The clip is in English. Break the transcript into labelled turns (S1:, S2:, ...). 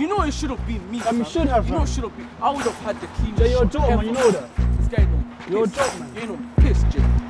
S1: you know it should have been me.
S2: You should have.
S1: You know it should have been. I would have had the clean.
S2: Jay, you're a joke, man. You know that.
S1: This guy know.
S2: You're a joke, man.
S1: You know, piss, Jay.